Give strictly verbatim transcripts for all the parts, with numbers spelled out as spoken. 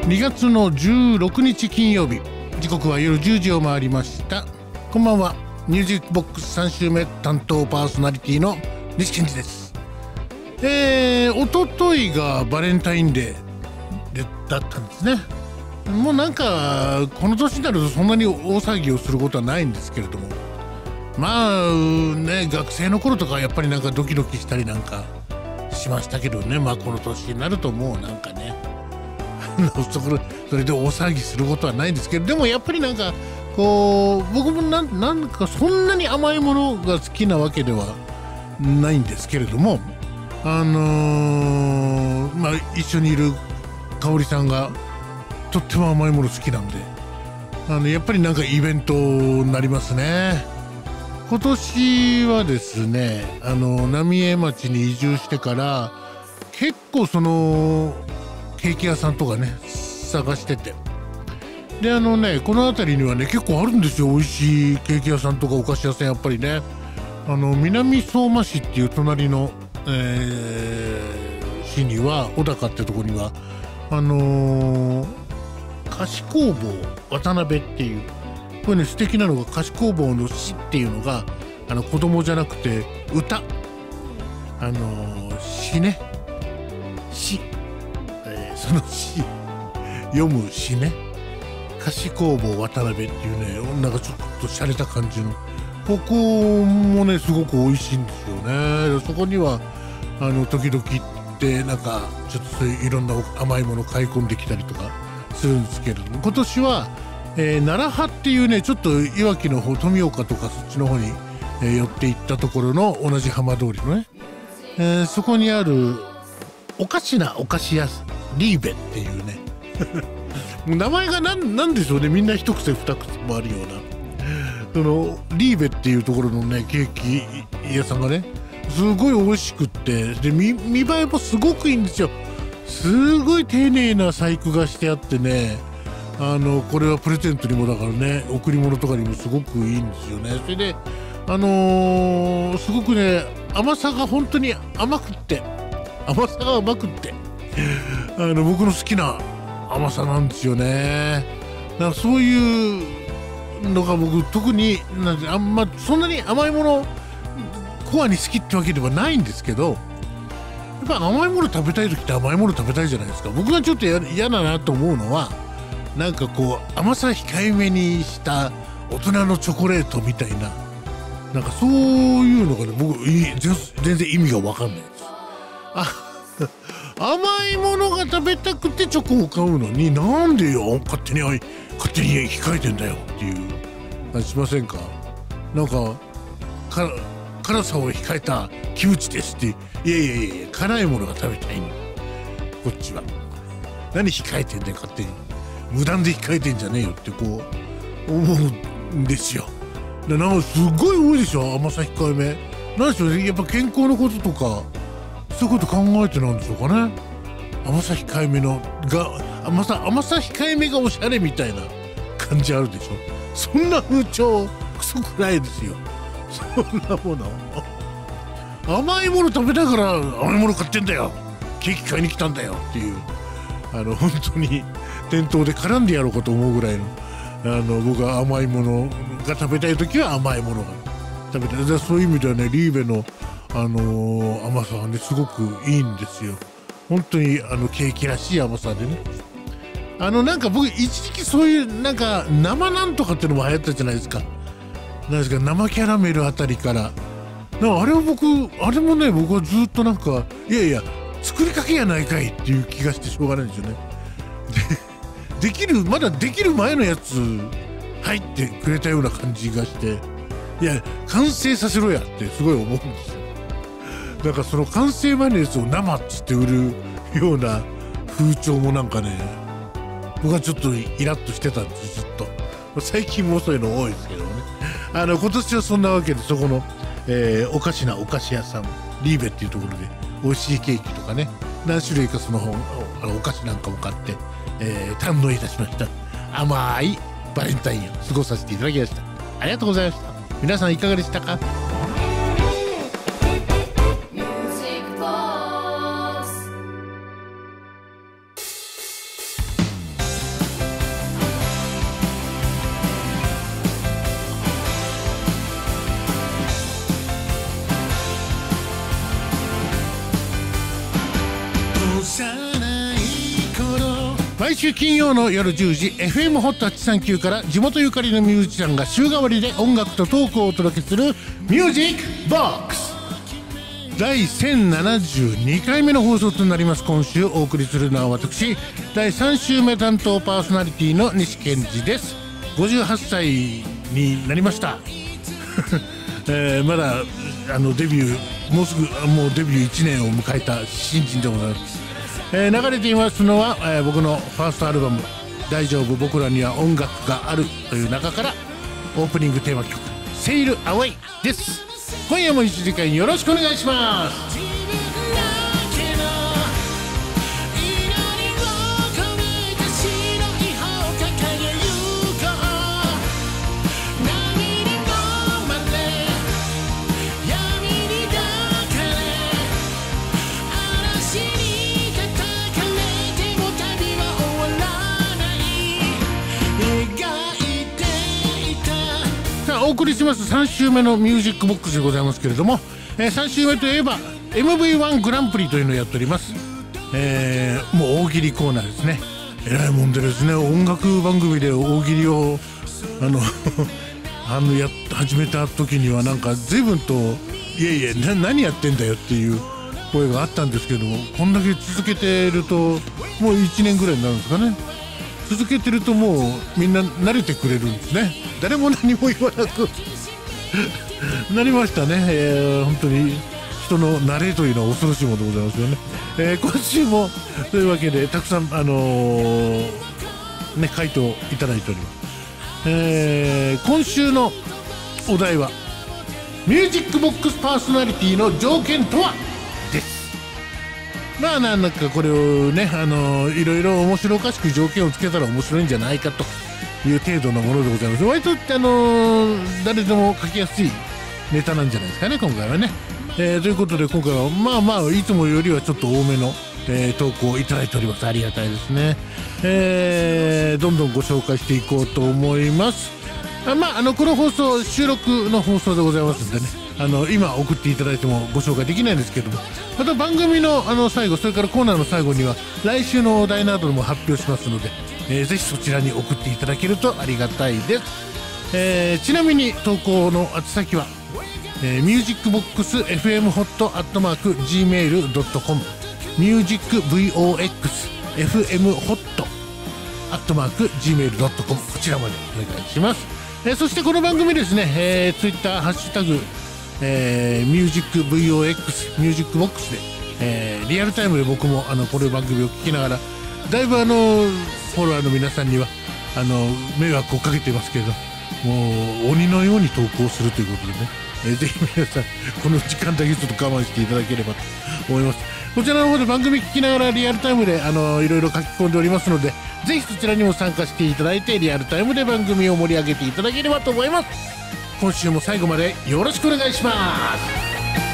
にがつのじゅうろくにち金曜日、時刻は夜じゅうじを回りました。こんばんは。ミュージックボックスさん週目担当パーソナリティの西健二です。えー、おとといがバレンタインデーでだったんですね。もうなんかこの年になるとそんなに大騒ぎをすることはないんですけれども、まあね、学生の頃とかやっぱりなんかドキドキしたりなんかしましたけどね。まあこの年になるともうなんかねそこそれで大騒ぎすることはないんですけど、でもやっぱりなんかこう僕もな ん, なんかそんなに甘いものが好きなわけではないんですけれども、あのー、まあ一緒にいる香織さんがとっても甘いもの好きなんで、あのやっぱりなんかイベントになりますね。今年はですね、あの浪江町に移住してから結構そのケーキ屋さんとかね探してて、であのねこの辺りにはね結構あるんですよ、美味しいケーキ屋さんとかお菓子屋さん。やっぱりね、あの南相馬市っていう隣の、えー、市には小高ってとこにはあのー、菓子工房渡辺っていう、これね素敵なのが菓子工房の詩っていうのがあの子供じゃなくて歌、あのー、詩ね、詩、えー、その詩読む詩ね、菓子工房渡辺っていうね、なんかちょっと洒落た感じの、ここもねすごく美味しいんですよね。そこにはあの時々行ってなんかちょっとそういういろんな甘いもの買い込んできたりとかするんですけれども、今年は、えー、奈良派っていうねちょっといわきの方富岡とかそっちの方に、えー、寄っていったところの同じ浜通りのね、えー、そこにあるおかしなお菓子屋リーベっていうね名前がなんなんでしょうね、みんな一癖二癖もあるようなそのリーベっていうところのねケーキ屋さんがねすごい美味しくって、で 見, 見栄えもすごくいいんですよ。すごい丁寧な細工がしてあってね、あのこれはプレゼントにもだからね贈り物とかにもすごくいいんですよね。それであのー、すごくね甘さが本当に甘くって甘さが甘くってあの僕の好きな甘さなんですよね。だからそういうのが僕特になんてあんまそんなに甘いものコアに好きってわけではないんですけど、やっぱ甘いもの食べたい時って甘いもの食べたいじゃないですか。僕がちょっと嫌だなと思うのはなんかこう甘さ控えめにした大人のチョコレートみたいな、なんかそういうのがね僕全然意味が分かんないです。あ甘いものが食べたくてチョコを買うのになんでよ勝手に勝手に控えてんだよっていう感じしませんか？なんかか辛さを控えたキムチですって、いやいやいや辛いものが食べたいのこっちは。何控えてんだよ勝手に、無断で控えてんじゃねえよってこう思うんですよ。でなんかすごい多いでしょ甘さ控えめ。なんでしょうね、やっぱ健康のこととかそういうこと考えてなんでしょうかね。甘さ控えめのが甘さ甘さ控えめがおしゃれみたいな感じあるでしょ。そんな風潮クソくないですよ。そんなもの甘いもの食べながら甘いもの買ってんだよ、ケーキ買いに来たんだよっていう、あの本当に店頭で絡んでやろうかと思うぐらいの、あの僕は甘いものが食べたい時は甘いものが食べたい。でそういう意味ではねリーベのあのー、甘さはねすごくいいんですよ。本当にあのケーキらしい甘さでね、あのなんか僕一時期そういうなんか生なんとかっていうのも流行ったじゃないですか。なんですか生キャラメルあたりからなんかあれは僕あれもね僕はずっとなんかいやいや作りかけやないかいっていう気がしてしょうがないんですよね。でできるまだできる前のやつ入ってくれたような感じがして、いや完成させろやってすごい思うんですよ。なんかその完成前のやつを生っつって売るような風潮もなんかね僕はちょっとイラッとしてたんですずっと。最近もそういうの多いですけどね。あの今年はそんなわけでそこの、えー、おかしなお菓子屋さんリーベっていうところで美味しいケーキとかね何種類かその本あのお菓子なんかも買って、えー、堪能いたしました。甘いバレンタインを過ごさせていただきました。ありがとうございました。皆さんいかがでしたか？ 毎週金曜の夜じゅうじ エフエム ホットはちさんきゅうから地元ゆかりのミュージシャンが週替わりで音楽とトークをお届けするミュージックボックスだいせんななじゅうにかいめの放送となります。今週お送りするのは私だいさん週目担当パーソナリティの西健二です。ごじゅうはっさいになりました、えー、まだあのデビューもうすぐもうデビューいちねんを迎えた新人でございます。えー、流れていますのは、えー、僕のファーストアルバム「大丈夫僕らには音楽がある」という中からオープニングテーマ曲「Sail Away」です。今夜もいちじかんよろしくお願いします。お送りしますさん週目のミュージックボックスでございますけれども、えー、さん週目といえば エムブイワン グランプリというのをやっております。えー、もう大喜利コーナーですね。えらいもんでですね、音楽番組で大喜利をあのあのや始めた時にはなんか随分といやいやな何やってんだよっていう声があったんですけども、こんだけ続けてるともういちねんぐらいになるんですかね。続けてるともうみんな慣れてくれるんですね。誰も何も言わなくなりましたね。えー、本当に人の慣れというのは恐ろしいものでございますよね。えー、今週もというわけでたくさんあのー、ね回答いただいております。えー、今週のお題はミュージックボックスパーソナリティの条件とはです。まあなんかこれをね、あのー、いろいろ面白おかしく条件をつけたら面白いんじゃないかという程度のものでございます。割と、あのー、誰でも書きやすいネタなんじゃないですかね、今回はね。えー、ということで今回はまあまあいつもよりはちょっと多めの、えー、投稿をいただいております。ありがたいですね。えー、どんどんご紹介していこうと思います。あまああのこの放送収録の放送でございますんでね、あの今送っていただいてもご紹介できないんですけども、また番組のあの最後、それからコーナーの最後には来週のお題なども発表しますので、えー、ぜひそちらに送っていただけるとありがたいです。えー、ちなみに投稿の宛先は、えー、ミュージックボックス エフエムホットアットマーク ジーメールドットコム ミュージック ブイオーエックス エフエムホットアットマーク ジーメールドットコム こちらまでお願いします。えー、そしてこの番組ですね、えー、ツイッターハッシュタグえー、ミュージック ブイオーエックス ミュージックボックスで、えー、リアルタイムで僕もあのこの番組を聞きながらだいぶあのフォロワーの皆さんにはあの迷惑をかけていますけれどもう鬼のように投稿するということでね、えー、ぜひ皆さんこの時間だけちょっと我慢していただければと思います。こちらの方で番組聞きながらリアルタイムであのいろいろ書き込んでおりますので、ぜひそちらにも参加していただいてリアルタイムで番組を盛り上げていただければと思います。今週も最後までよろしくお願いします。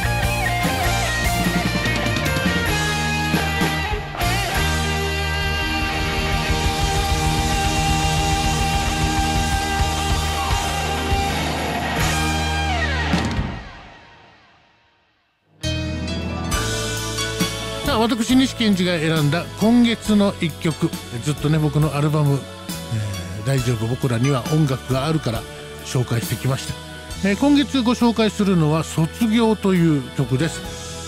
さあ私西健二が選んだ今月のいっきょく、ずっとね僕のアルバム、えー、大丈夫僕らには音楽があるから紹介してきました。えー、今月ご紹介するのは卒業という曲です。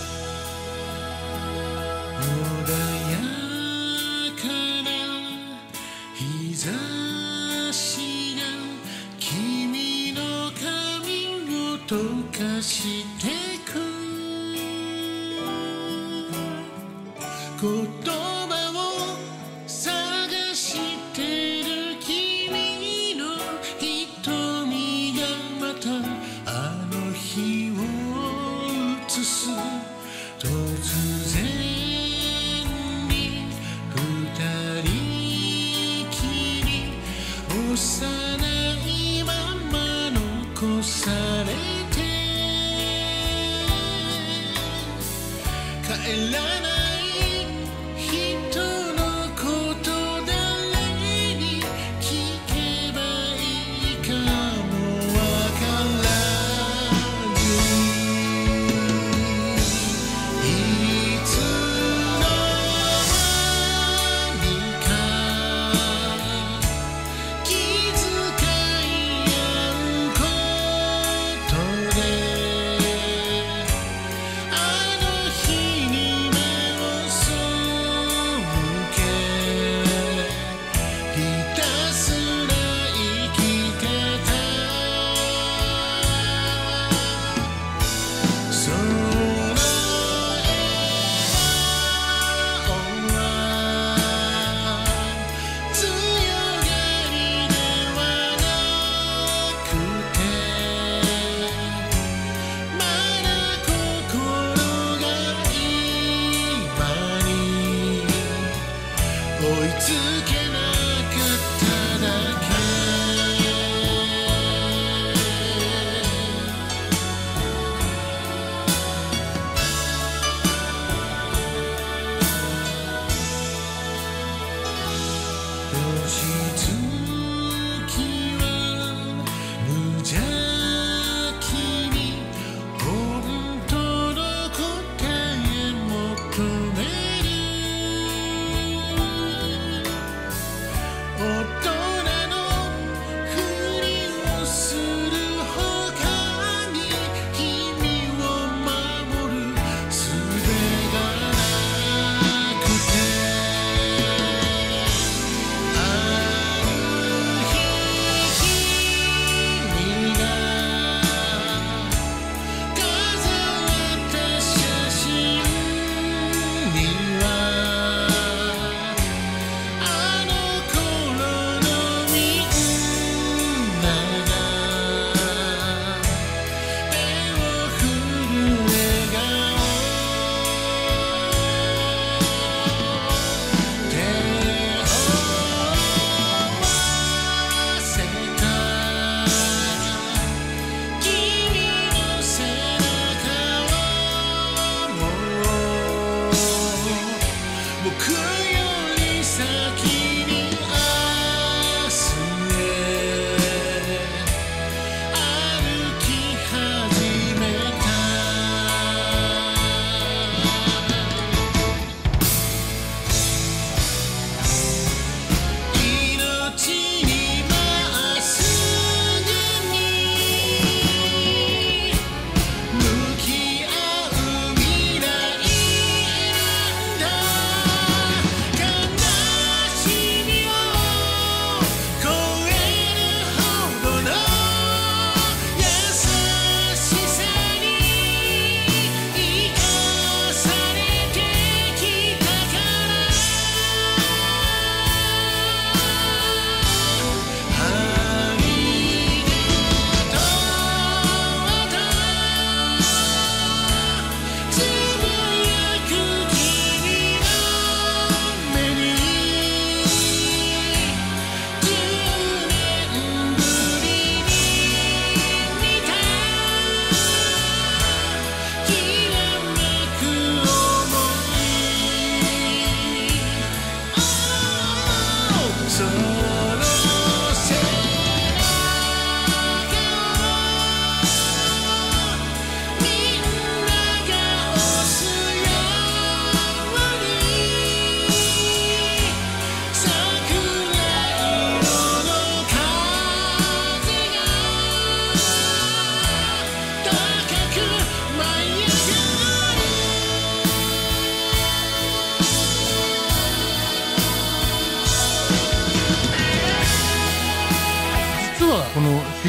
穏やかな日差しが君の髪を溶かしてく、言葉を探してる君の瞳がまたあの日を映す。突然に二人きり幼いまま残されて帰らない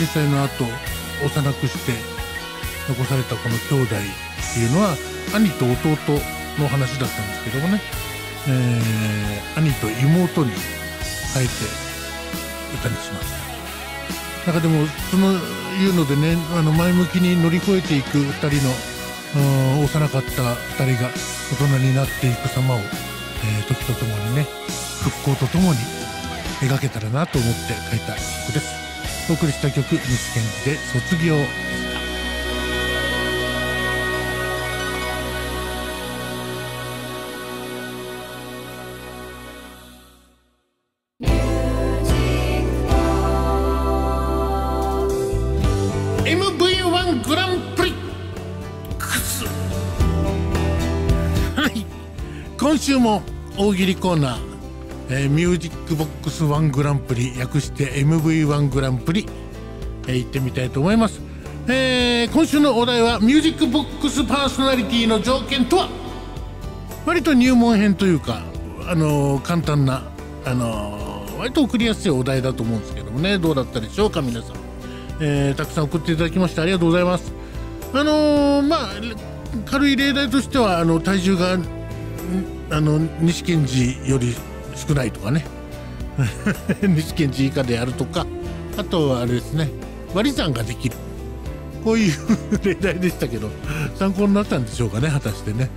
災の後幼くして残されたこの兄弟っていうのは兄と弟の話だったんですけどもね、えー、兄と妹に変えて歌にしました。中でもそのいうのでね、あの前向きに乗り越えていくふたりの幼かったふたりが大人になっていく様を、えー、時とともにね復興とともに描けたらなと思って書いた曲です。お送りした曲、西健二で卒業。エムブイワン グランプリクス、はい、今週も大喜利コーナー、えー、ミュージックボックスワングランプリ、略して エムブイワン グランプリ、えー、行ってみたいと思います。えー、今週のお題はミュージックボックスパーソナリティの条件とは。割と入門編というか、あのー、簡単な、あのー、割と送りやすいお題だと思うんですけどもね、どうだったでしょうか皆さん。えー、たくさん送っていただきましてありがとうございます。あのー、まあ軽い例題としては、あの体重があの西健二より少ないとかね西健二以下であるとか、あとはあれですね、割り算ができる、こういう例題でしたけど参考になったんでしょうかね、果たしてね。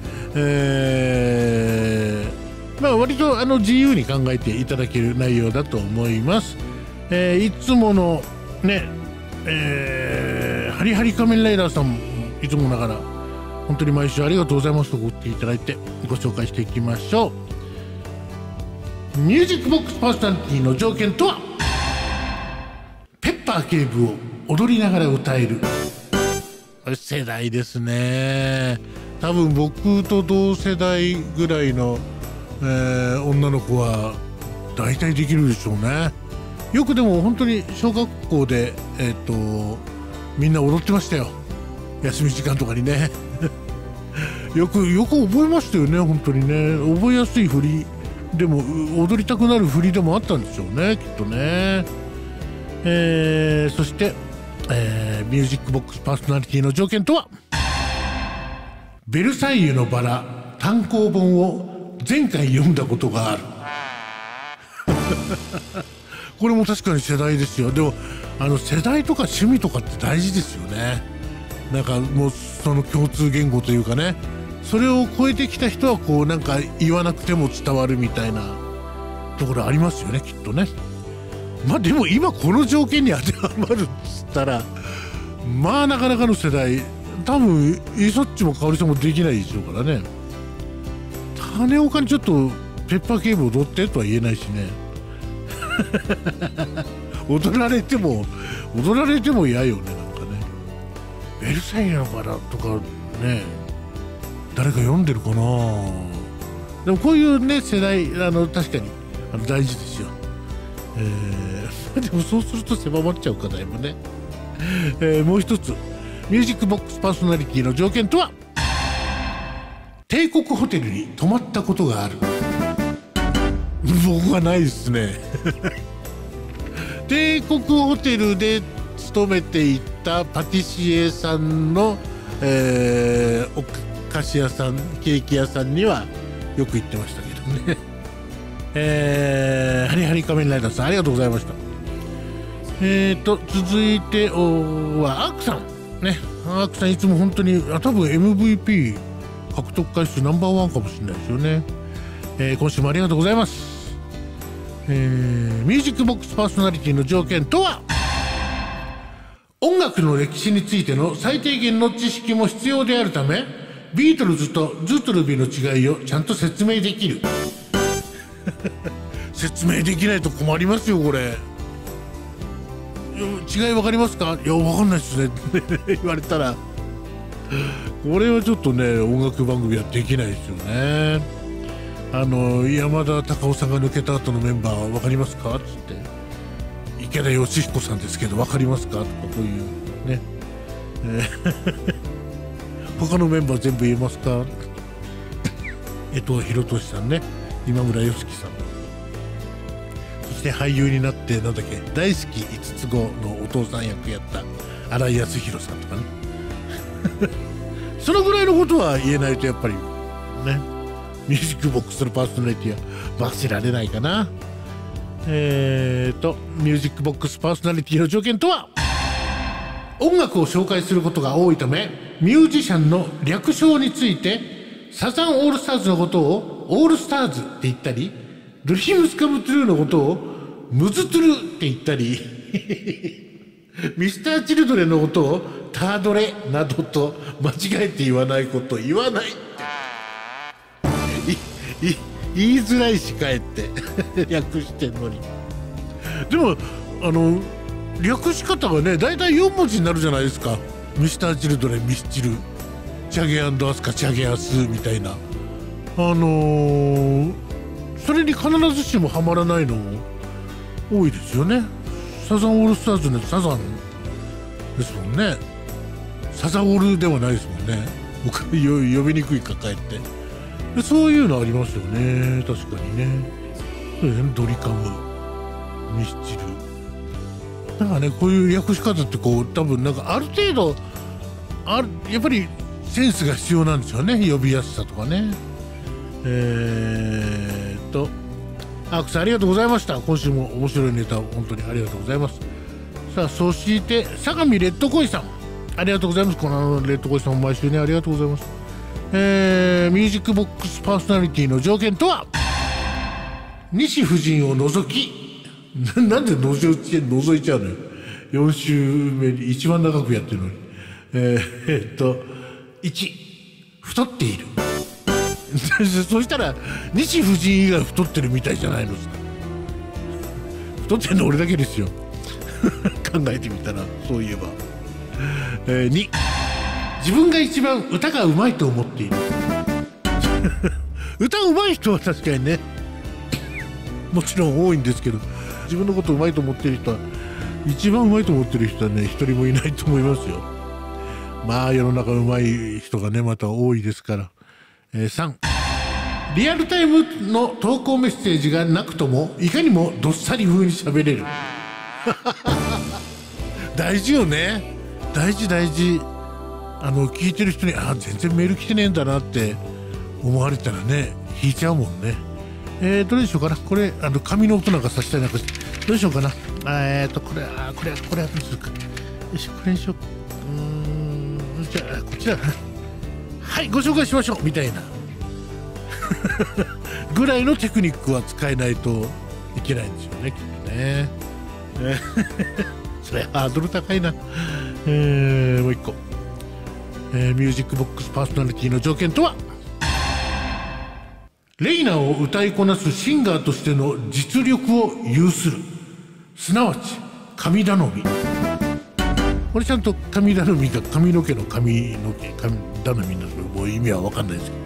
えー、まあ割とあの自由に考えていただける内容だと思います。えー、いつものね、えー、ハリハリ仮面ライダーさんもいつもながら本当に毎週ありがとうございますと送っていただいてご紹介していきましょう。ミュージックボックスパーソナリティの条件とは。ペッパー警部を踊りながら歌える。世代ですね。多分僕と同世代ぐらいの、えー、女の子は大体できるでしょうね。よくでも本当に小学校で、えー、とみんな踊ってましたよ、休み時間とかにねよくよく覚えましたよね、本当にね。覚えやすい振りでも踊りたくなる振りでもあったんでしょうね、きっとね。えー、そして、えー、ミュージックボックスパーソナリティの条件とは。ベルサイユのバラ単行本を前回読んだことがあるこれも確かに世代ですよ。でもあの世代とか趣味とかって大事ですよね。なんかもうその共通言語というかね、それを超えてきた人はこうなんか言わなくても伝わるみたいなところありますよね、きっとね。まあでも今この条件に当てはまるっつったら、まあなかなかの世代、多分イソッチも香織さんもできないでしょうからね。種岡にちょっとペッパー警部踊ってとは言えないしね踊られても踊られても嫌よね、なんかね。ベルサイユのバラとかね、誰か読んでるかな。でもこういうね世代、あの確かにあの大事ですよ。えー、でもそうすると狭まっちゃうかだいぶね。えー、もう一つミュージックボックスパーソナリティの条件とは。帝国ホテルに泊まったことがある。僕はないですね帝国ホテルで勤めていたパティシエさんの、えー、お菓子屋さん、ケーキ屋さんにはよく行ってましたけどねえー、ハリハリ仮面ライダーさんありがとうございました。えーと続いてはアークさんね。アークさんいつも本当にあ多分 エムブイピー 獲得回数ナンバーワンかもしれないですよね。えー、今週もありがとうございます。えー、ミュージックボックスパーソナリティの条件とは。音楽の歴史についての最低限の知識も必要であるため、ビートルズとズートルビの違いをちゃんと説明できる説明できないと困りますよこれ。違い分かりますか。いや分かんないっすね言われたらこれはちょっとね音楽番組はできないですよね。あの山田隆夫さんが抜けた後のメンバー分かりますかっつって、池田義彦さんですけど分かりますかとか、こういうね、えー、他のメンバー全部言えますか江藤博俊さんね、今村佳樹さん、そして俳優になってなんだっけ、大好き五つ子のお父さん役やって新井康弘さんとかねそのぐらいのことは言えないとやっぱりねミュージックボックスのパーソナリティは忘れられないかな。えーとミュージックボックスパーソナリティの条件とは、音楽を紹介することが多いためミュージシャンの略称についてサザンオールスターズのことをオールスターズって言ったり、ドリームスカムトゥルーのことをムズトゥルって言ったりミスターチルドレンのことをタードレなどと間違えて言わないこと言わないっていい言いづらいしかえって略してんのに。でもあの略し方がねだいたいよん文字になるじゃないですか。ミスターチルドレンミスチル、チャゲ&アスカチャゲアスみたいな、あのー、それに必ずしもハマらないのも多いですよね。サザンオールスターズのサザンですもんね。サザオールではないですもんね。僕呼びにくいかかえってでそういうのありますよね。確かにね。そうですね、ドリカムミスチルなんかね、こういう訳し方ってこう多分なんかある程度あるやっぱりセンスが必要なんですよね。呼びやすさとかね。えーっとアークさんありがとうございました。今週も面白いネタを本当にありがとうございます。さあそして相模レッドコイさんありがとうございます。このレッドコイさんも毎週ねありがとうございます。えー、ミュージックボックスパーソナリティの条件とは、西夫人を除きな, なんで覗いち覗いちゃうのよ。よん週目に一番長くやってるのに。えー、えー、っといち太っているそしたら西夫人以外太ってるみたいじゃないの。太ってるの俺だけですよ考えてみたらそういえば。えー、に自分が一番歌がうまいと思っている歌うまい人は確かにねもちろん多いんですけど、自分のことうまいと思っている人は一番うまいと思ってる人はね一人もいないと思いますよ。まあ世の中うまい人がねまた多いですから。えー、さんリアルタイムの投稿メッセージがなくともいかにもどっさり風に喋れる大事よね。大事大事。あの聞いてる人にあ全然メール来てねえんだなって思われたらね引いちゃうもんね。えー、どれでしょうかな。これあの紙の音なんかさせたいなんかどうでしょうかな。えーとこれあこれこれはどうするか。よいしょこれにしよう。うーんじゃあこちらはいご紹介しましょうみたいなぐらいのテクニックは使えないといけないんですよねきっとね。それハードル高いな。えー、もう一個、えー、ミュージックボックスパーソナリティの条件とは、レイナを歌いこなすシンガーとしての実力を有する、すなわち神頼み。これちゃんと神頼みが髪の毛の髪の毛神頼みのもう意味は分かんないです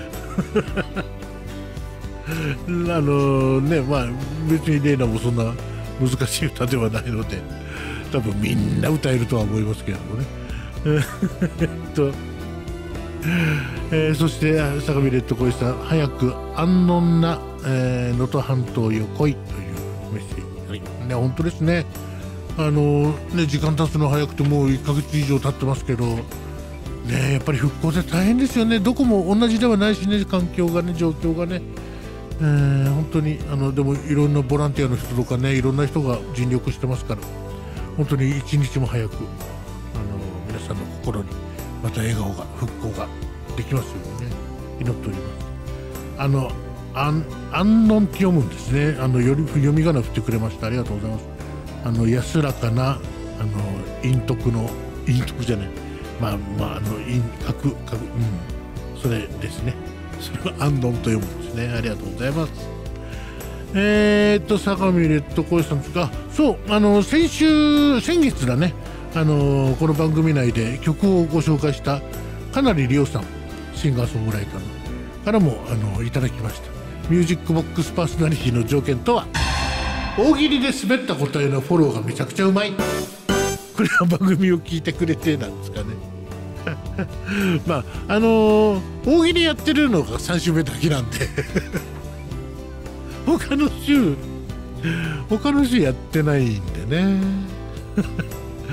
けどあのねまあ別にレイナもそんな難しい歌ではないので多分みんな歌えるとは思いますけれどもねえっと、えー、そして相模レッドコイさん早く安穏な能登、えー、半島よ来いというメッセージ、はいね、本当ですね。あのね時間経つの早くてもういっかげつ以上経ってますけどね、やっぱり復興で大変ですよね。どこも同じではないしね、環境がね状況がね、えー、本当にあのでもいろんなボランティアの人とかねいろんな人が尽力してますから本当に一日も早くあの皆さんの心にまた笑顔が復興ができますようにね祈っております。あの安穏って読むんですね。あのより読み仮名振ってくれましたありがとうございます。あの安らかなあの陰徳の陰徳じゃないまあまああの陰格格うんそれですね。それは安穏と読むんですね。ありがとうございます。えー、っと相模レッドコイさんですが、そうあの先週先月だねあのこの番組内で曲をご紹介したかなりりおさんシンガーソングライターのからもあのいただきました。ミュージックボックスパーソナリティの条件とは、大喜利で滑った答えのフォローがめちゃくちゃうまい。これは番組を聞いてくれてなんですかねまああのー、大喜利やってるのがさん週目だけなんで他の週他の週やってないんでね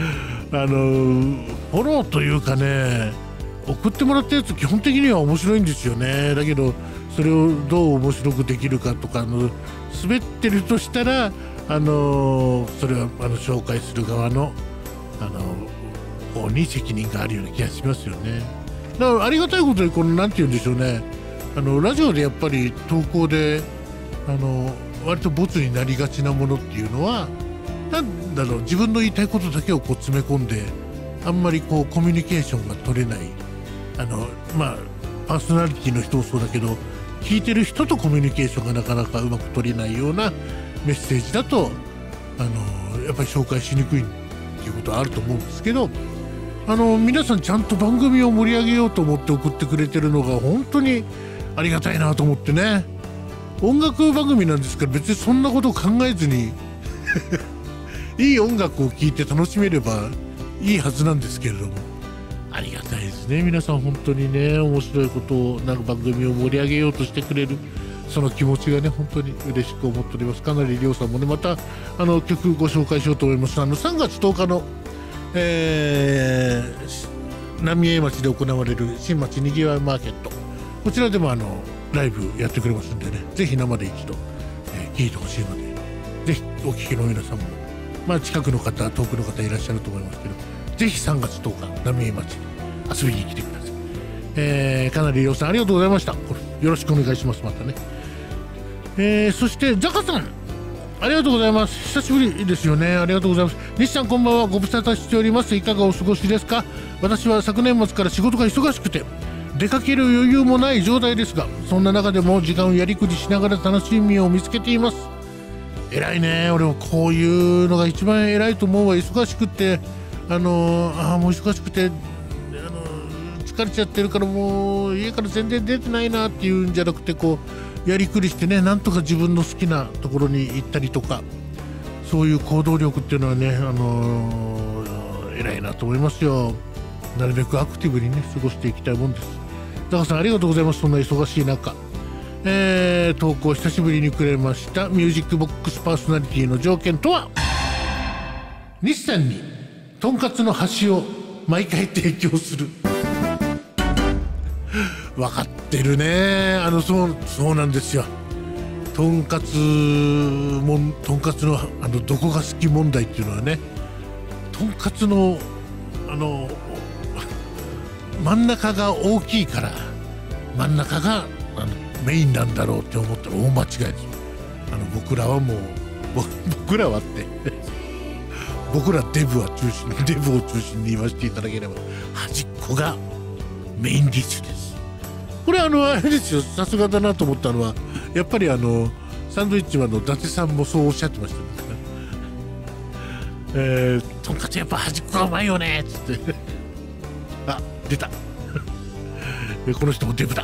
あのフォローというかね、送ってもらったやつ基本的には面白いんですよね。だけどそれをどう面白くできるかとか、あの滑ってるとしたら、あのそれはあの紹介する側のあの方に責任があるような気がしますよね。だからありがたいことに、このなんて言うんでしょうね、あのラジオでやっぱり投稿であの割とボツになりがちなものっていうのは、なんだろう、自分の言いたいことだけをこう詰め込んで、あんまりこうコミュニケーションが取れない、あのまあパーソナリティの人もそうだけど、聞いてる人とコミュニケーションがなかなかうまく取れないようなメッセージだと、あのやっぱり紹介しにくいっていうことはあると思うんですけど、あの皆さんちゃんと番組を盛り上げようと思って送ってくれてるのが本当にありがたいなと思ってね。音楽番組なんですから、別にそんなことを考えずにいい音楽を聴いて楽しめればいいはずなんですけれども、ありがたいですね。皆さん本当にね、面白いことをなんか番組を盛り上げようとしてくれる、その気持ちがね、本当に嬉しく思っております。かなりりょうさんもね、またあの曲ご紹介しようと思います。あのさんがつとおかの、えー、浪江町で行われる新町にぎわいマーケット、こちらでもあのライブやってくれますんでね、ぜひ生で一度、えー、聞いてほしいので、ぜひお聞きの皆さんも、まあ近くの方遠くの方いらっしゃると思いますけど、ぜひさんがつとおか浪江町に遊びに来てください。えー、かなりりょうさんありがとうございました。これよろしくお願いします。またね。えー、そしてザカさん、ありがとうございます。久しぶりですよね。ありがとうございます。西さんこんばんは。ご無沙汰しております。いかがお過ごしですか？私は昨年末から仕事が忙しくて出かける余裕もない状態ですが、そんな中でも時間をやりくりしながら楽しみを見つけています。偉いね。俺はこういうのが一番偉いと思うわ。忙しくてあのー、あもう忙しくて、あのー、疲れちゃってるからもう家から全然出てないなっていうんじゃなくて、こうやりくりしてね、なんとか自分の好きなところに行ったりとか、そういう行動力っていうのはね、あのー、偉いなと思いますよ。なるべくアクティブにね過ごしていきたいもんです。ザカさんありがとうございます。そんな忙しい中、えー、投稿久しぶりにくれました。ミュージックボックスパーソナリティの条件とは、西さんにとんかつの端を毎回提供する分かってるね。あのそうそうなんですよ。とんかつもんとんかつのあのどこが好き問題っていうのはね、とんかつのあの真ん中が大きいから真ん中があのメインなんだろうって思ったら大間違いですよ。あの僕らはもう僕らはって僕らデブは中心デブを中心に言わせていただければ、端っこがメインディッシュです。これあのあれですよ、さすがだなと思ったのは、やっぱりあのサンドイッチマンの伊達さんもそうおっしゃってましたね。えー、とんかつやっぱ端っこがうまいよねっつってあ、出たこの人もデブだ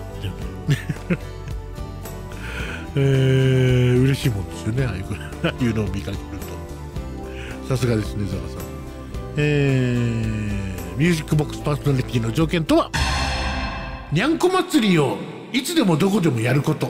えー、嬉しいもんですよね、ああいうああいうのを見かけると。さすがですね、ザワさん。えー、ミュージックボックスパーソナリティの条件とは、にゃんこ祭りをいつでもどこでもやること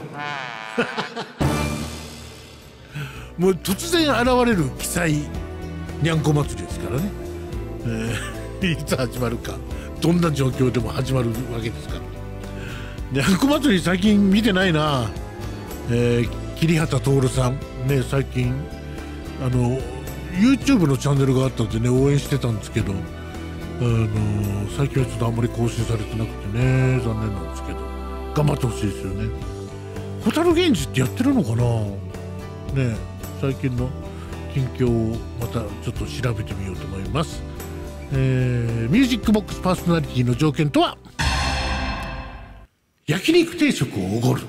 もう突然現れる奇祭にゃんこ祭りですからね、えー、いつ始まるか、どんな状況でも始まるわけですから。にゃんこ祭り最近見てないな。えー、桐畑徹さんね、最近あの YouTube のチャンネルがあったんでね、応援してたんですけど、あのー、最近はちょっとあんまり更新されてなくてね、残念なんですけど、頑張ってほしいですよね。蛍源氏ってやってるのかなね。最近の近況をまたちょっと調べてみようと思います。えー、ミュージックボックスパーソナリティの条件とは、焼肉定食をおごる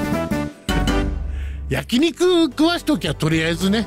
焼肉食わしときゃとりあえずね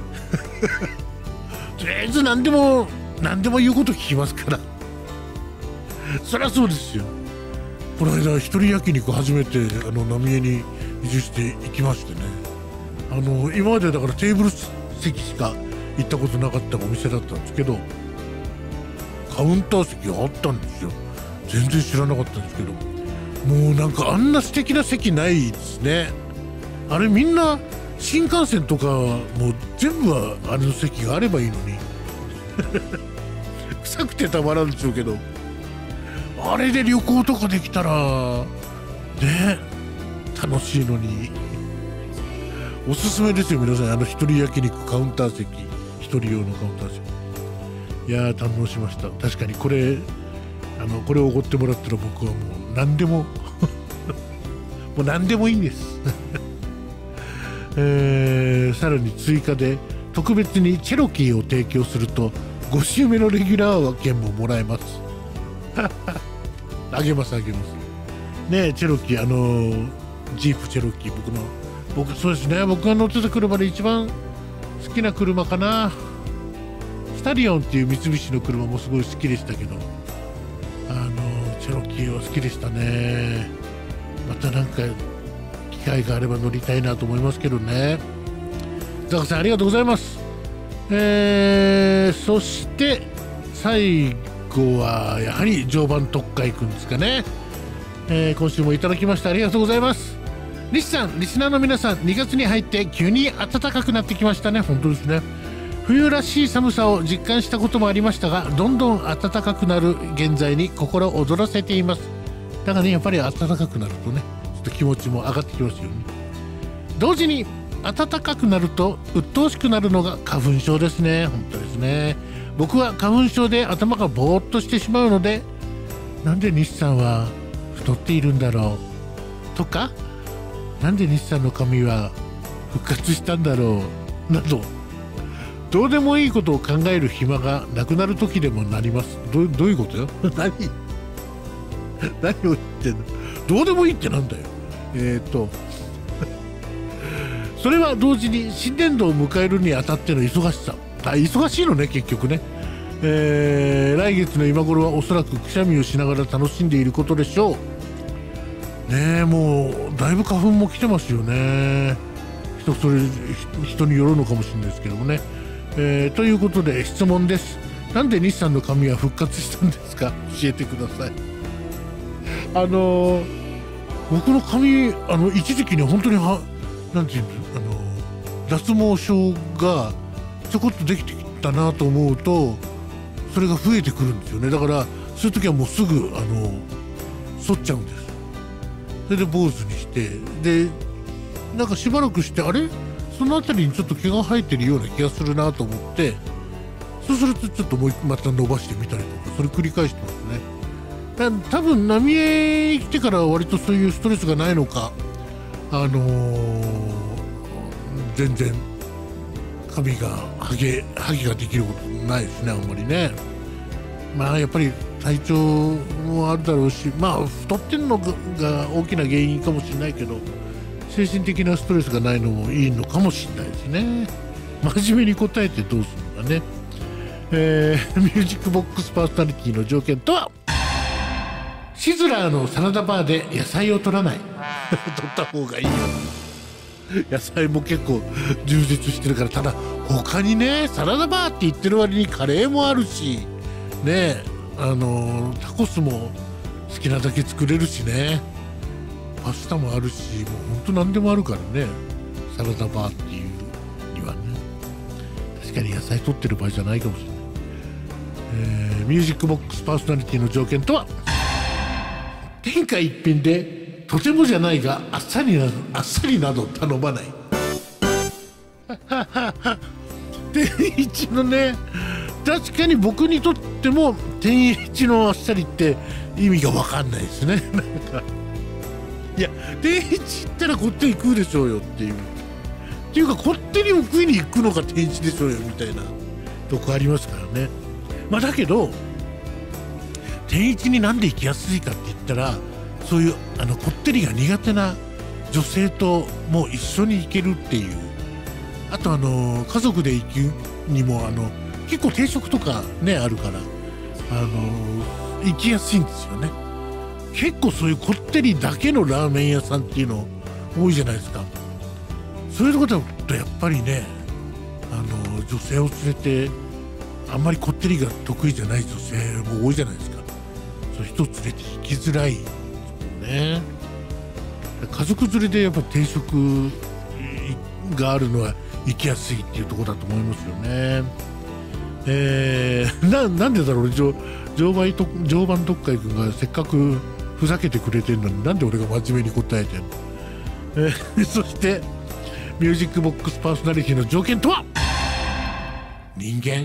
とりあえず何でも何でも言うこと聞きますからそりゃそうですよ。この間一人焼肉初めてあの浪江に移住して行きましてね、あの今までだからテーブル席しか行ったことなかったお店だったんですけど、カウンター席があったんですよ。全然知らなかったんですけど、もうなんかあんな素敵な席ないですね。あれみんな新幹線とかもう全部はあれの席があればいいのに草たくてたまらんでしょうけど、あれで旅行とかできたらね楽しいのに。おすすめですよ皆さん、あの一人焼肉カウンター席、一人用のカウンター席、いやー堪能しました。確かにこれあのこれをおごってもらったら僕はもう何でももう何でもいいんですえー、さらに追加で特別にチェロキーを提供するとご週目のレギュラー券ももらえますあげますあげますねえ。チェロキー、あのー、ジープチェロキー、僕の僕そうですね、僕が乗ってた車で一番好きな車かな。スタリオンっていう三菱の車もすごい好きでしたけど、あのー、チェロキーは好きでしたね。またなんか機会があれば乗りたいなと思いますけどね。ザカさんありがとうございます。えー、そして最後はやはり常磐特会くんですかね、えー、今週もいただきましてありがとうございます。リスさん、リスナーの皆さん、にがつに入って急に暖かくなってきましたね。本当ですね。冬らしい寒さを実感したこともありましたが、どんどん暖かくなる現在に心躍らせています。だからね、やっぱり暖かくなるとね、ちょっと気持ちも上がってきますよね。同時に暖かくなると鬱陶しくなるのが花粉症ですね。本当ですね。僕は花粉症で頭がぼーっとしてしまうので、なんで西さんは太っているんだろうとか、なんで西さんの髪は復活したんだろうなど、どうでもいいことを考える暇がなくなる時でもなります。ど, どういうことよ何何を言ってんの。どうでもいいってなんだよ。えっ、ー、とそれは同時に新年度を迎えるにあたっての忙しさ、あ忙しいのね結局ね、えー、来月の今頃はおそらくくしゃみをしながら楽しんでいることでしょうね。えもうだいぶ花粉も来てますよね。人それ人によるのかもしれないですけどもね、えー、ということで質問です。なんで西さんの髪は復活したんですか。教えてください。あのー、僕の髪あの一時期に本当にはなんていうの、あの脱毛症がちょこっとできてきたなと思うとそれが増えてくるんですよね。だからそういう時はもうすぐあの剃っちゃうんです。それで坊主にして、でなんかしばらくしてあれその辺りにちょっと毛が生えてるような気がするなと思って、そうするとちょっともうまた伸ばしてみたりとか、それ繰り返してますね。だ多分浪江来てからは割とそういうストレスがないのか、あのー、全然髪がハゲハゲができることないですね、あんまりね。まあやっぱり体調もあるだろうし、まあ太ってんのが大きな原因かもしれないけど、精神的なストレスがないのもいいのかもしれないですね。真面目に答えてどうするのかね。えー、ミュージックボックスパーソナリティの条件とは、シズラーのサラダバーで野菜を取らない取った方がいいよ。野菜も結構充実してるから。ただ他にね、サラダバーって言ってる割にカレーもあるしね、あのタコスも好きなだけ作れるしね、パスタもあるし、もうほんと何でもあるからね、サラダバーっていうにはね。確かに野菜取ってる場合じゃないかもしれない。えー、ミュージックボックスパーソナリティの条件とは、天下一品でとてもじゃないがあっさりなどあっさりなど頼まない天一のね、確かに僕にとっても天一のあっさりって意味が分かんないですね。なんかいや天一行ったらこってり食うでしょうよっていうっていうか、こってりを食いに行くのが天一でしょうよみたいなとこありますからね。まあだけど天一になんで行きやすいかって言ったら、そういうあのこってりが苦手な女性とも一緒に行けるっていう、あとあの家族で行くにもあの結構定食とかねあるから、あの行きやすいんですよね。結構そういうこってりだけのラーメン屋さんっていうの多いじゃないですか。そういうところだとやっぱりね、あの女性を連れてあんまりこってりが得意じゃない女性も多いじゃないですか。そういう人を連れて行きづらいですもんね。家族連れでやっぱ定食があるのは行きやすいっていうところだと思いますよね。 えー、な, なんでだろう常常盤と常盤特会君がせっかくふざけてくれてるのになんで俺が真面目に答えてんの、えー、そしてミュージックボックスパーソナリティの条件とは人間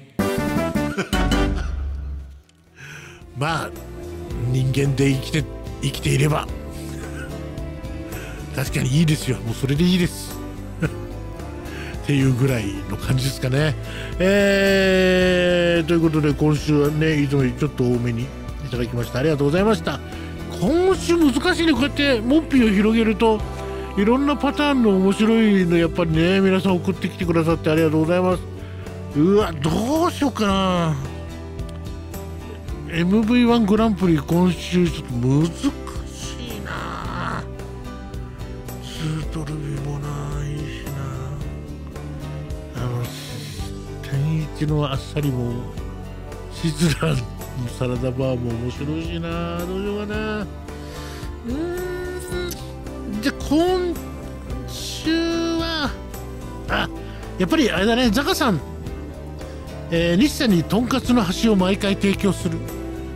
まあ人間で生きて生きていれば確かにいいですよ。もうそれでいいですっていうぐらいの感じですかね。えー、ということで今週はねいつもよりちょっと多めにいただきました。ありがとうございました。今週難しいね。こうやってモッピーを広げるといろんなパターンの面白いのやっぱりね皆さん送ってきてくださってありがとうございます。うわどうしようかな。 エムブイワン グランプリ今週ちょっと難しいな。ツートルビもないしな。あの天一のあっさりもシズラのサラダバーも面白いしな。どうしようかな。うーんじゃあ今週はあやっぱりあれだねザカさん、えー、日産にとんかつの端を毎回提供する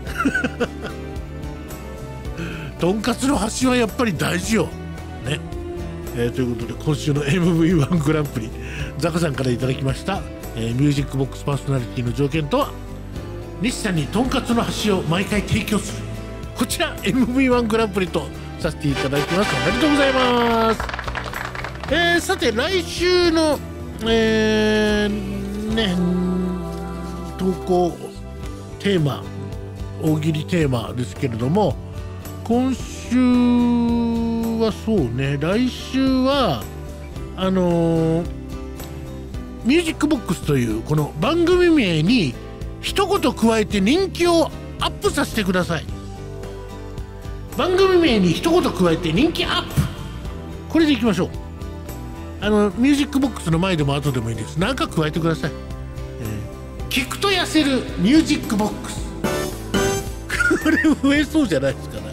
とんかつの端はやっぱり大事よね、えー、ということで今週の エムブイワン グランプリザカさんからいただきました、えー、ミュージックボックスパーソナリティの条件とは日産にとんかつの端を毎回提供するこちら エムブイワン グランプリとさせていただきます。おめでとうございます。えー、さて来週のえー、ね投稿テーマ大喜利テーマですけれども今週はそうね来週はあのー、ミュージックボックスというこの番組名に一言加えて人気をアップさせてください。番組名に一言加えて人気アップこれでいきましょう。あのミュージックボックスの前でも後でもいいです。何か加えてください、えー、聞くと痩せるミュージックボックスこれ増えそうじゃないですか。なんか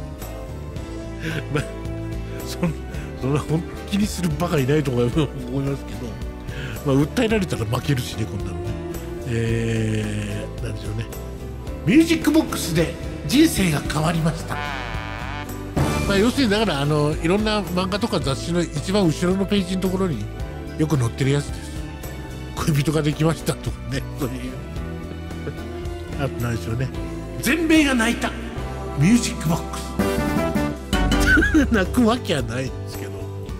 まあそそんな本気にするバカいないと思いますけど、まあ、訴えられたら負けるしねこんなのね。えー、なんでしょうねミュージックボックスで人生が変わりました。まあ、要するにだからあのいろんな漫画とか雑誌の一番後ろのページのところによく載ってるやつです。恋人ができましたとかねそういうあと何でしょうね全米が泣いたミュージックボックス泣くわけはないんですけど、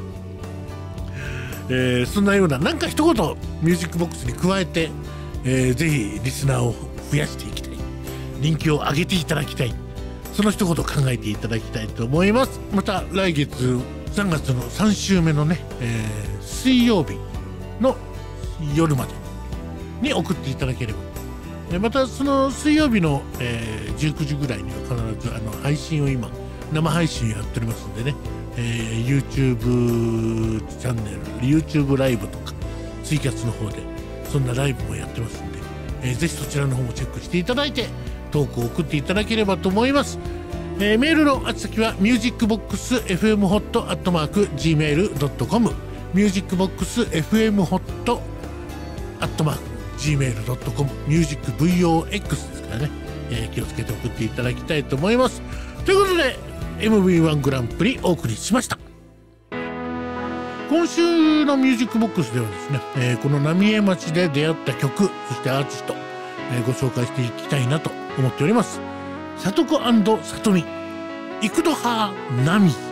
えー、そんなようななんか一言ミュージックボックスに加えて、えー、ぜひリスナーを増やしていきたい人気を上げていただきたいその一言を考えていただきたいと思います。また来月さんがつのさん週目のね、えー、水曜日の夜までに送っていただければ、えー、またその水曜日の、えー、じゅうくじぐらいには必ずあの配信を今生配信やっておりますんでね、えー、YouTube チャンネル YouTube ライブとかツイキャスの方でそんなライブもやってますんで、えー、ぜひそちらの方もチェックしていただいてトークを送っていただければと思います。えー、メールの宛先はミュージックボックス エフエムホット アットマーク ジーメール ドットコム ミュージックボックス エフエムホット アットマーク ジーメール ドットコム ミュージック ブイオーエックス ですからね、えー、気をつけて送っていただきたいと思います。ということで エムブイワン グランプリお送りしました。今週のミュージックボックスではですね、えー、この浪江町で出会った曲そしてアーティスト、えー、ご紹介していきたいなと思っております。さとこ&さとみイクドハーナミ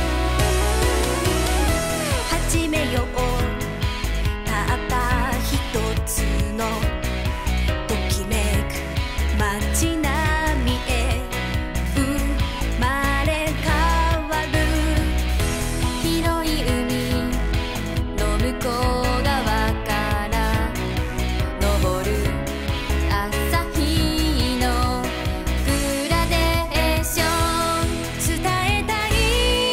始めようたった一つのときめく街並みへ生まれ変わる広い海の向こう側から昇る朝日のグラデーション伝えたい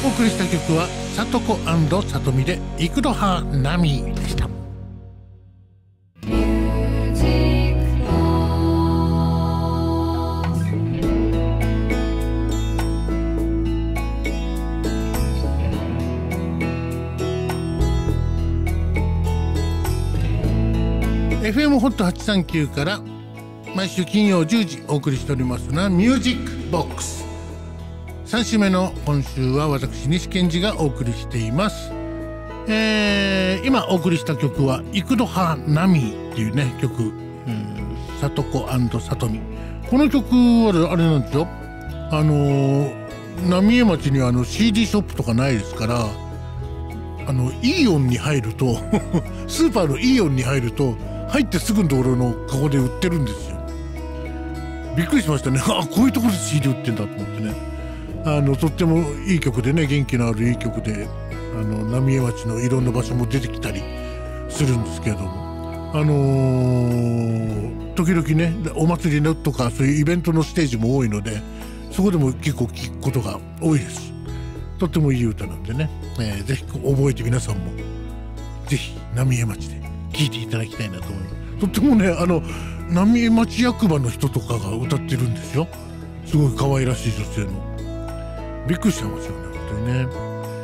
お送りした曲はさとこ&さとみで幾度はなみでした。エフエム ホットはちさんきゅうから毎週金曜じゅうじお送りしておりますのはミュージックボックス。さん週目の今週は私西健二がお送りしています。えー、今お送りした曲は幾度はなみっていうね曲、さとこ&さとみ。この曲はあれなんですよ、あのー、浪江町にはあの シーディー ショップとかないですから、あのイオンに入るとスーパーのイオンに入ると入ってすぐのところのカゴで売ってるんですよ。びっくりしましたね。あ、こういうところで シーディー 売ってんだと思ってね。あのとってもいい曲でね、元気のあるいい曲で、あの浪江町のいろんな場所も出てきたりするんですけれども、あのー、時々ねお祭りのとかそういうイベントのステージも多いので、そこでも結構聴くことが多いです。とってもいい歌なんでね、えー、ぜひ覚えて皆さんもぜひ浪江町で聴いていただきたいなと思います。とってもね、あの浪江町役場の人とかが歌ってるんですよ。すごい可愛らしい女性の。びっくりしちゃいますよね、本当にね。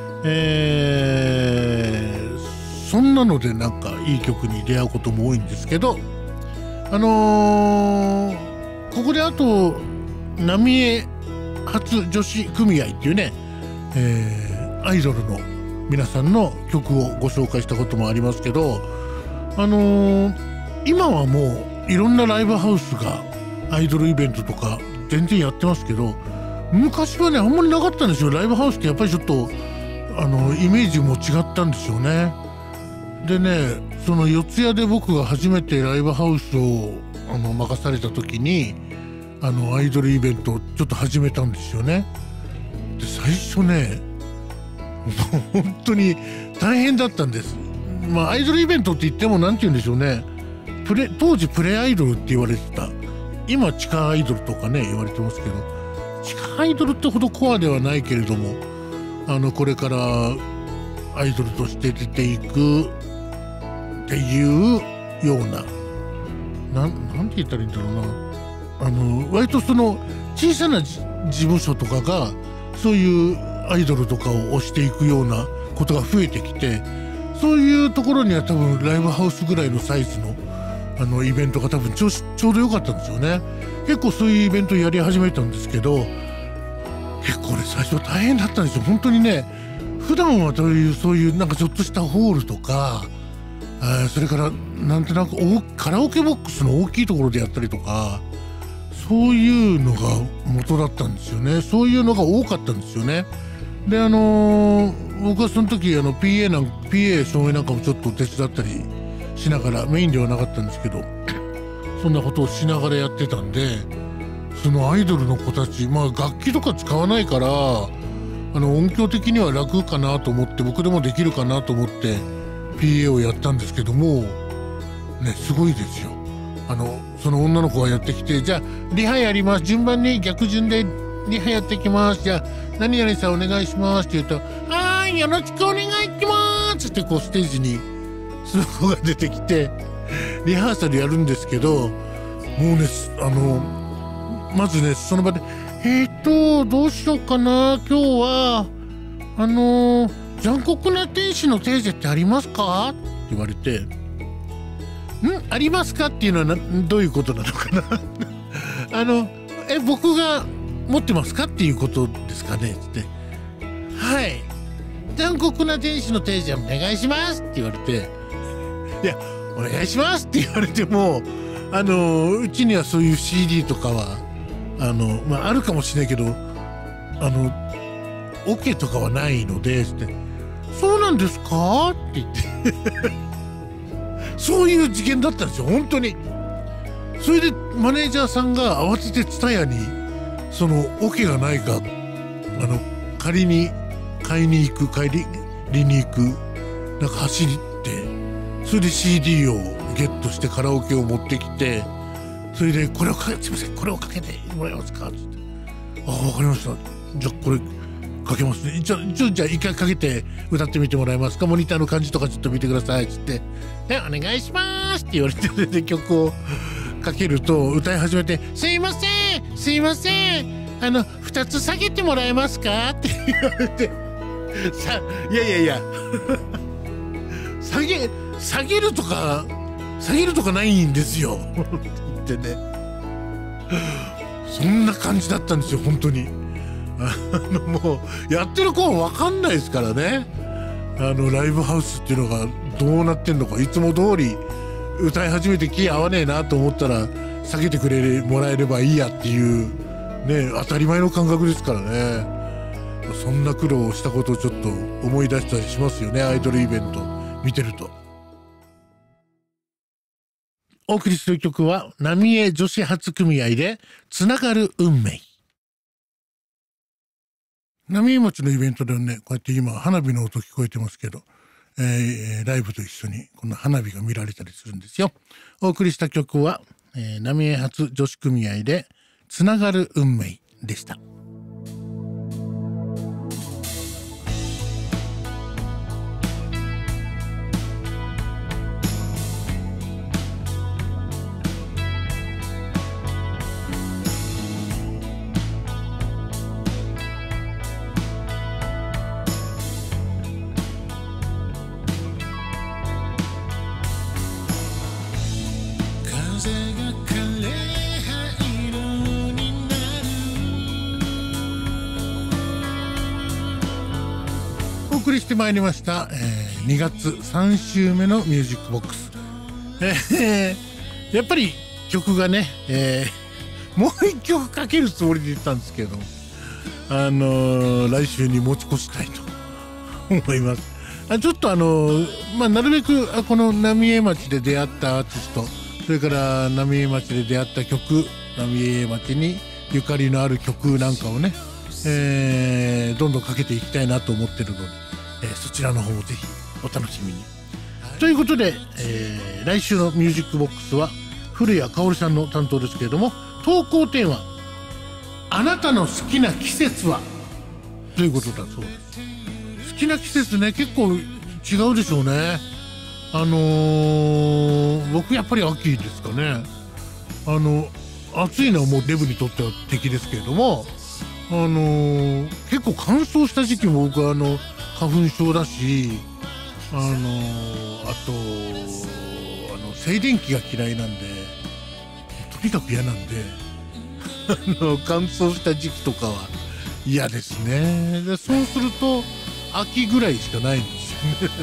えー、そんなのでなんかいい曲に出会うことも多いんですけど、あのー、ここであと浪江発女子組合っていうね、えー、アイドルの皆さんの曲をご紹介したこともありますけど、あのー、今はもういろんなライブハウスがアイドルイベントとか全然やってますけど、昔はねあんまりなかったんですよ。ライブハウスってやっぱりちょっとあのイメージも違ったんですよね。でね、その四谷で僕が初めてライブハウスをあの任された時にあのアイドルイベントをちょっと始めたんですよね。で最初ねもう本当に大変だったんです。まあアイドルイベントって言ってもなんて言うんでしょうね、プレ当時プレアイドルって言われてた、今地下アイドルとかね言われてますけど、地下アイドルってほどコアではないけれども、あのこれからアイドルとして出ていくっていうような、なんなんて言ったらいいんだろうな、あの割とその小さな事務所とかがそういうアイドルとかを推していくようなことが増えてきて、そういうところには多分ライブハウスぐらいのサイズのあのイベントが多分ちょうちょうど良かったんですよね。結構そういうイベントやり始めたんですけど、結構ね最初大変だったんですよ本当にね。普段はそういうそういうなんかちょっとしたホールとか、あそれからなんとなくカラオケボックスの大きいところでやったりとか、そういうのが元だったんですよね。そういうのが多かったんですよね。であのー、僕はその時あの ピーエー なん ピーエー 照明なんかもちょっと手伝ったりしながら、メインではなかったんですけどそんなことをしながらやってたんで、そのアイドルの子たち、まあ楽器とか使わないからあの音響的には楽かなと思って、僕でもできるかなと思って ピーエー をやったんですけどもね、すごいですよ。あのその女の子がやってきて、じゃあリハやります、順番に逆順でリハやってきます、じゃあ何々さんお願いしますって言うと、はーいよろしくお願いしますってこうステージにその子が出てきてリハーサルやるんですけど、もうねあのまずねその場でえーとどうしようかな、今日はあのー、残酷な天使のテーゼってありますかって言われて、んありますかっていうのはなどういうことなのかなあのえ僕が持ってますかっていうことですかねって、はい残酷な天使のテーゼお願いしますって言われて、いやお願いしますって言われても、あのうちにはそういう シーディー とかはあの、まあ、あるかもしれないけどあの OK とかはないのでって、そうなんですかって言ってそういう事件だったんですよ本当に。それでマネージャーさんが慌てて蔦屋にその OK がないかあの仮に買いに行く買いりに行くなんか走って、それで シーディー をゲットしてカラオケを持ってきて、それでこれをかけすいませんこれをかけてもらえますかって言って、ああ分かりました、じゃあこれかけますね。一応、一応じゃあ一回かけて歌ってみてもらえますか。モニターの感じとかちょっと見てくださいっつって「でお願いします」って言われて、で曲をかけると歌い始めて「すいませんすいませんあのふたつ下げてもらえますか?」って言われてさいやいやいや下げ下げるとか下げるとかないんですよってね、そんな感じだったんですよ本当に。あのもうやってる子は分かんないですからね。あのライブハウスっていうのがどうなってんのか、いつも通り歌い始めて気合わねえなと思ったら下げてくれもらえればいいやっていうね、当たり前の感覚ですからね。そんな苦労をしたことをちょっと思い出したりしますよね、アイドルイベント見てると。お送りする曲は浪江女子初組合でつながる運命。浪江町のイベントでね、こうやって今花火の音聞こえてますけど、えー、ライブと一緒にこの花火が見られたりするんですよ。お送りした曲は、えー、浪江初女子組合でつながる運命でした。お送りしてまいりました、えー、にがつさん週目のミュージックボックス、えー、やっぱり曲がね、えー、もう一曲かけるつもりで言ったんですけど、あのー、来週に持ち越したいと思います。あちょっとあのー、まあ、なるべくこの浪江町で出会ったアーティスト、それから浪江町で出会った曲、浪江町にゆかりのある曲なんかをね、えー、どんどんかけていきたいなと思ってるので、えー、そちらの方もぜひお楽しみに。ということで、えー、来週のミュージックボックスは古谷香織さんの担当ですけれども、投稿テーマ「あなたの好きな季節は?」ということだそうです。好きな季節ね、結構違うでしょうね。あのー、僕やっぱり秋ですかね。あの暑いのはもうデブにとっては敵ですけれども、あのー、結構乾燥した時期も僕はあの花粉症だし、あのー、あとあの静電気が嫌いなんで、とにかく嫌なんであの乾燥した時期とかは嫌ですね。でそうすると秋ぐらいしかないんですよね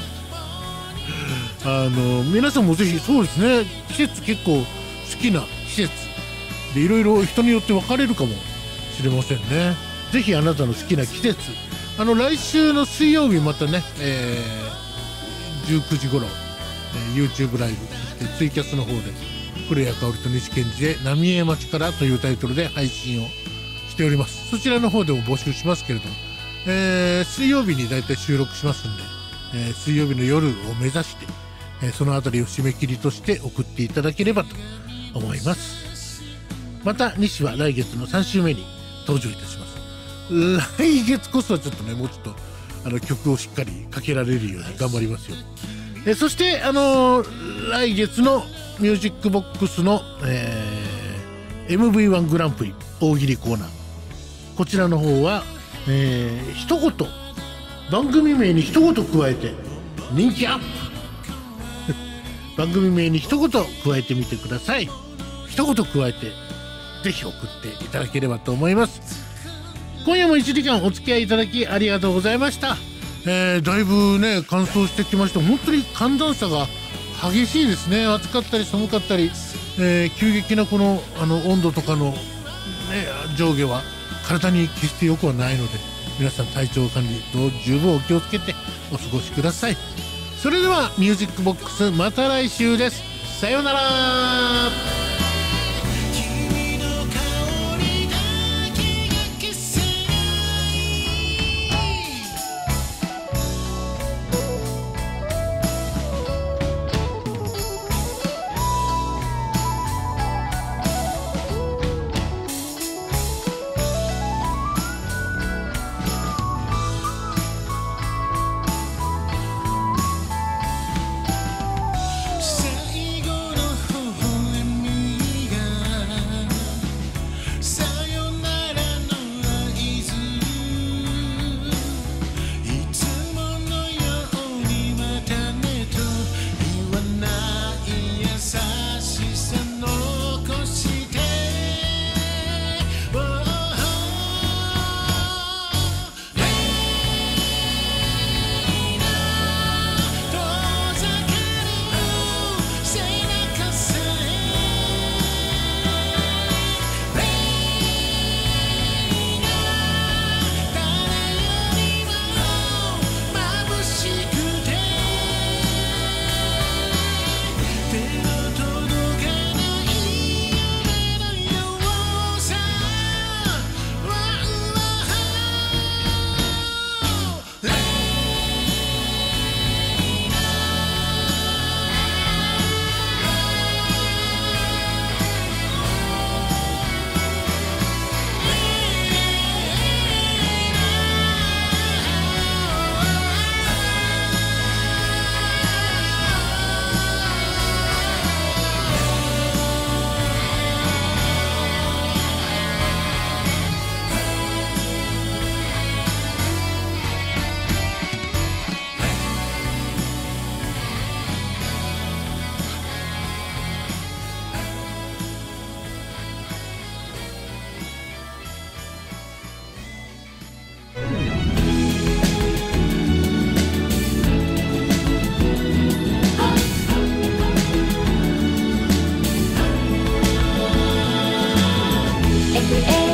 あの皆さんもぜひ、そうですね、季節結構好きな季節でいろいろ人によって分かれるかもしれませんね。ぜひあなたの好きな季節、あの来週の水曜日またね、えー、じゅうくじ頃、えー、YouTube ライブ、そしてツイキャスの方で古谷香織と西健治で「浪江町から」というタイトルで配信をしております。そちらの方でも募集しますけれども、えー、水曜日にだいたい収録しますんで、えー、水曜日の夜を目指して、えー、そのあたりを締め切りとして送っていただければと思います。また西は来月のさん週目に登場いたします。来月こそはちょっとね、もうちょっとあの曲をしっかりかけられるように頑張りますよ。えそしてあのー、来月のミュージックボックスの、えー、エムブイワン グランプリ大喜利コーナー、こちらの方は、えー、一言番組名に一言加えて人気アップ番組名に一言加えてみてください。一言加えてぜひ送っていただければと思います。今夜もいちじかんお付き合いいただきありがとうございました。えー、だいぶね乾燥してきました。本当に寒暖差が激しいですね。暑かったり寒かったり、えー、急激なこの、あの温度とかの、ね、上下は体に決して良くはないので、皆さん体調管理どう十分お気をつけてお過ごしください。それではミュージックボックスまた来週です。さようなら。 え